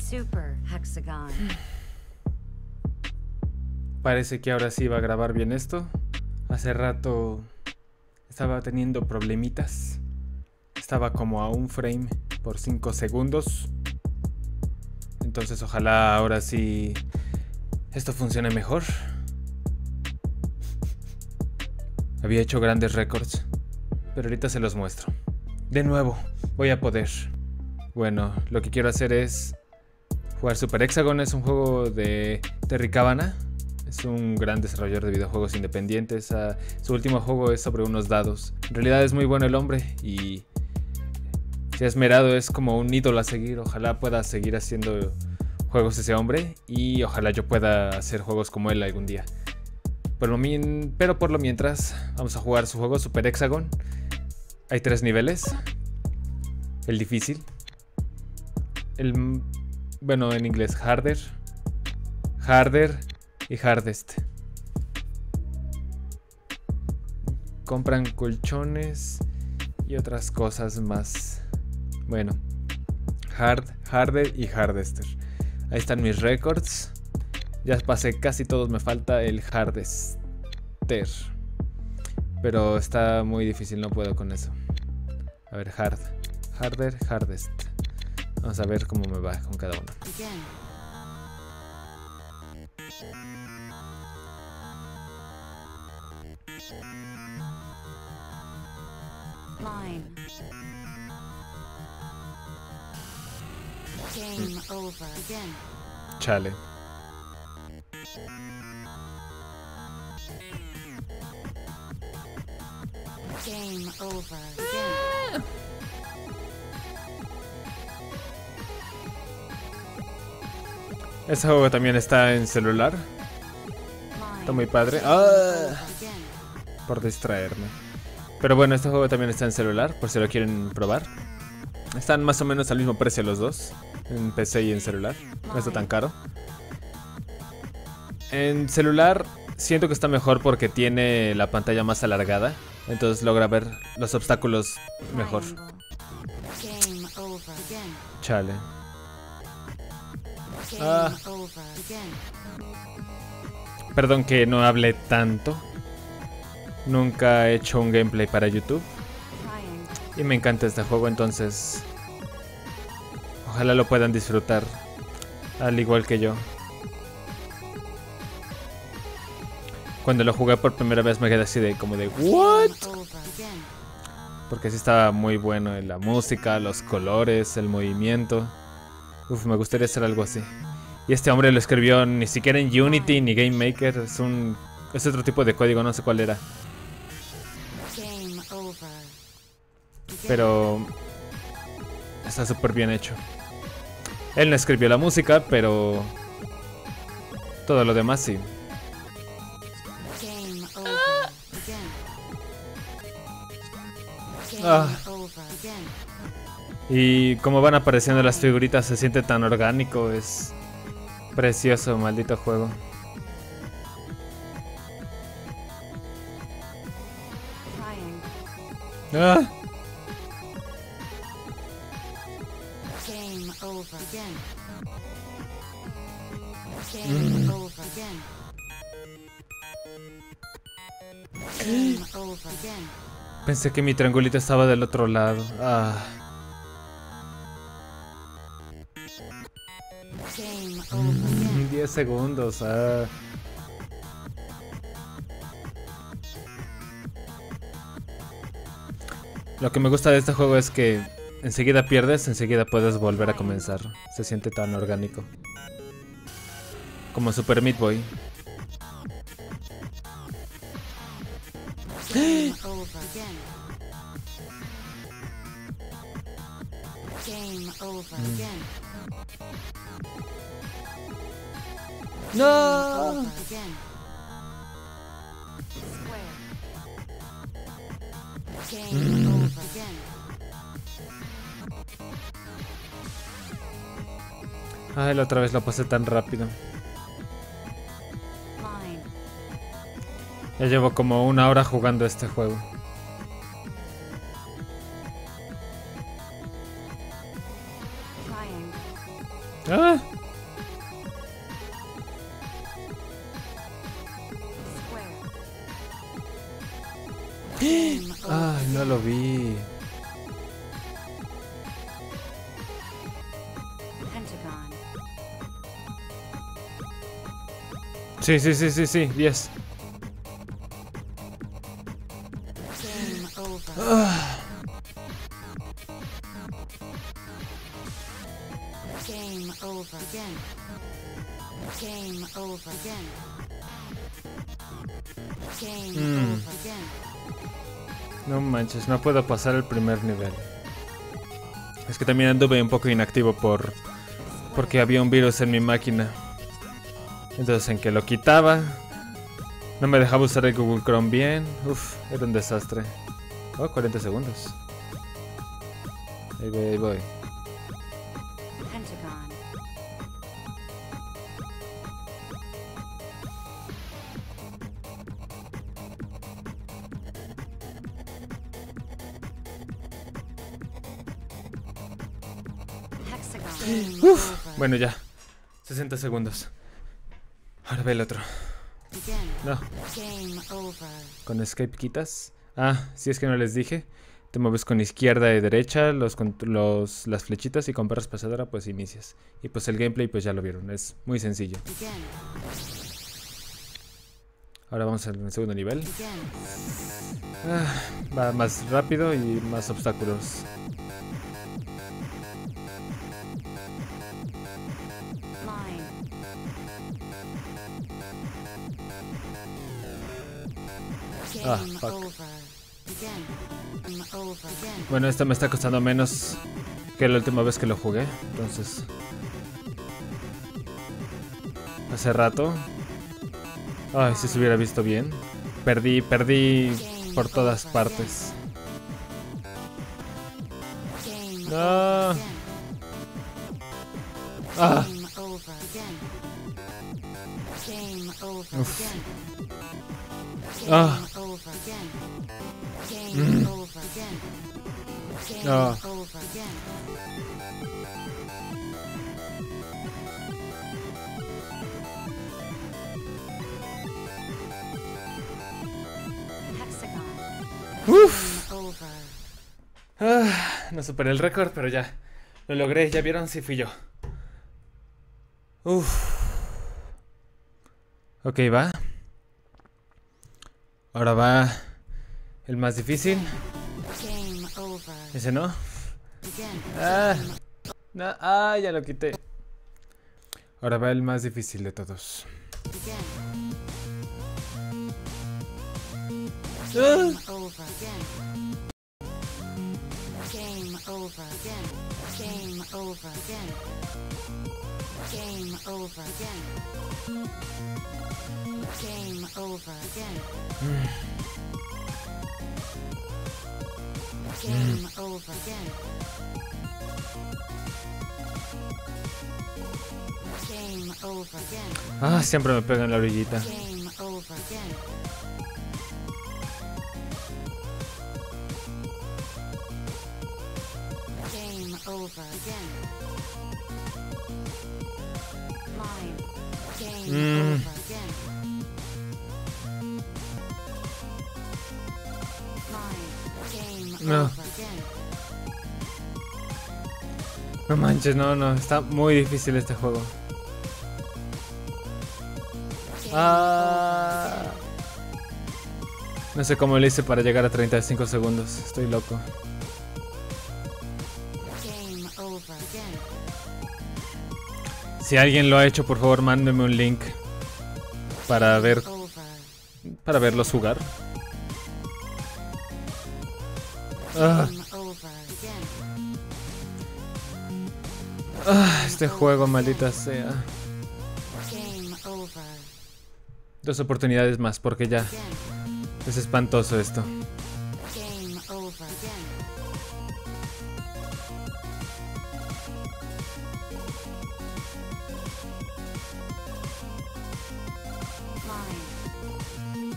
Super hexagon. Parece que ahora sí va a grabar bien esto. Hace rato estaba teniendo problemitas. Estaba como a un frame por 5 segundos. Entonces ojalá ahora sí esto funcione mejor. Había hecho grandes récords, pero ahorita se los muestro. De nuevo, voy a poder. Bueno, lo que quiero hacer es jugar Super Hexagon. Es un juego de Terry Cavanagh. Es un gran desarrollador de videojuegos independientes. Su último juego es sobre unos dados. En realidad es muy bueno el hombre y se ha esmerado, es como un ídolo a seguir. Ojalá pueda seguir haciendo juegos ese hombre y ojalá yo pueda hacer juegos como él algún día. Pero por lo mientras vamos a jugar su juego Super Hexagon. Hay 3 niveles. El difícil. Bueno, en inglés harder, harder y hardest. Compran colchones y otras cosas más. Bueno, harder y hardester. Ahí están mis récords. Ya pasé casi todos, me falta el hardester. Pero está muy difícil, no puedo con eso. A ver, harder, hardest. Vamos a ver cómo me va con cada uno. Line. Game over. Again. Chale. Game over. Again. Ese juego también está en celular. Está muy padre. Por distraerme. Pero bueno, este juego también está en celular, por si lo quieren probar. Están más o menos al mismo precio los dos, en PC y en celular. No está tan caro. En celular siento que está mejor porque tiene la pantalla más alargada, entonces logra ver los obstáculos mejor. Chale. Perdón que no hable tanto. Nunca he hecho un gameplay para YouTube y me encanta este juego, entonces ojalá lo puedan disfrutar al igual que yo. Cuando lo jugué por primera vez me quedé así de como de ¿what? Porque sí estaba muy bueno en la música, los colores, el movimiento. Uf, me gustaría hacer algo así. Y este hombre lo escribió ni siquiera en Unity ni Game Maker. Es otro tipo de código, no sé cuál era. Pero está súper bien hecho. Él no escribió la música, pero todo lo demás sí. Y como van apareciendo las figuritas, se siente tan orgánico. Es precioso, maldito juego. Pensé que mi triangulito estaba del otro lado. 10 segundos. Lo que me gusta de este juego es que enseguida pierdes, enseguida puedes volver a comenzar. Se siente tan orgánico. Como Super Meat Boy. No. Ay, la otra vez lo pasé tan rápido. Ya llevo como 1 hora jugando este juego. Ah. Square. Game Ay, no lo vi. Pentagon. Sí, sí, sí, sí, sí, 10. Game over. Game over again. Game over again. Game over again. No manches, no puedo pasar el primer nivel. Es que también anduve un poco inactivo porque había un virus en mi máquina. Entonces en que lo quitaba, no me dejaba usar el Google Chrome bien. Uf, era un desastre. Oh, 40 segundos. Ahí voy, ahí voy. Pentagon. Hexagon. Game over. Bueno, ya. 60 segundos. Ahora ve el otro. Again. No, Game over. con escape quitas. Ah, si es que no les dije. Te mueves con izquierda y derecha, las flechitas, y con barra espaciadora pues inicias. Y pues el gameplay pues ya lo vieron, es muy sencillo. Again. Ahora vamos al segundo nivel. Again. Va más rápido y más obstáculos. Line. Ah, Game fuck. over. Again. Game over again. Bueno, esto me está costando menos que la última vez que lo jugué. Entonces, hace rato. Ay, si se hubiera visto bien. Perdí por todas partes. Game No. over again. Ah, Game over again. Game over Uf. again. Ah. Game over again. Game over again. Game Ah. over again. Hexagon. uf. Game over. No superé el récord, pero ya lo logré. ¿Ya vieron? Sí fui yo. Uf. Ok, va. Ahora va el más difícil. Game over. Ese no. Again. Ah, no, ya lo quité. Ahora va el más difícil de todos. Again. Ah, Game over again. Game over again. Game over again. Game over again. Game over again. Game over again. Game over again. Siempre me pega en la orillita. Game over again. Game over again. Line. Game over again. Line. Game No. over again. No manches, no, está muy difícil este juego. Game No sé cómo le hice para llegar a 35 segundos. Estoy loco. Game over again. Si alguien lo ha hecho, por favor, mándeme un link para Over. verlos jugar. Ah, Game over again. este juego, maldita sea. Game over 2 oportunidades más, porque ya again. es espantoso esto. Game over again. Line.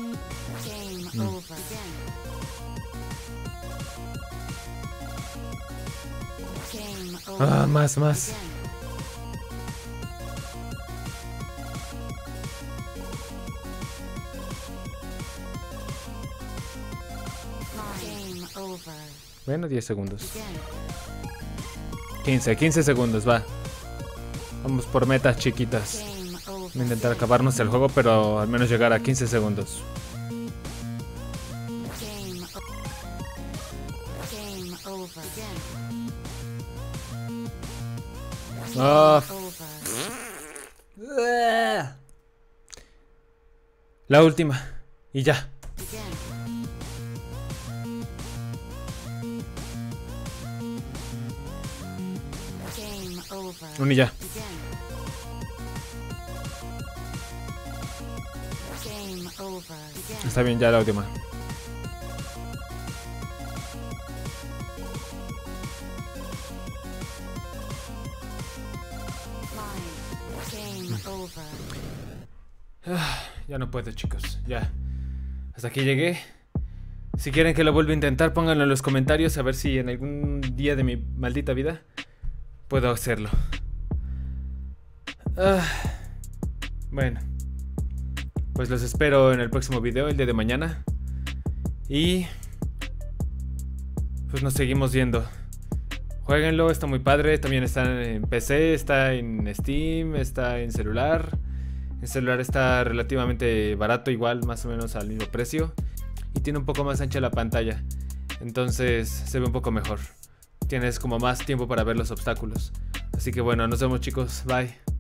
Game over again. over. Ah, más. Begin. Game over. Bueno, 10 segundos. Begin. 15 segundos, va. Vamos por metas chiquitas. Game over. Voy a intentar acabarnos el juego, pero al menos llegar a 15 segundos. Game over. Begin. Ah, Over. la última. Y ya. Begin. Game over. Un y ya. Begin. Game over. Begin. Está bien, ya la última. Line. Game over. Ya no puedo, chicos. Ya. Hasta aquí llegué. Si quieren que lo vuelva a intentar, pónganlo en los comentarios a ver si en algún día de mi maldita vida puedo hacerlo. Bueno. Pues los espero en el próximo video, el día de mañana. Y pues nos seguimos viendo. Jueguenlo, está muy padre. También está en PC, está en Steam, está en celular. En celular está relativamente barato, igual, más o menos al mismo precio. Y tiene un poco más ancha la pantalla. Entonces se ve un poco mejor. Tienes como más tiempo para ver los obstáculos. Así que bueno, nos vemos, chicos. Bye.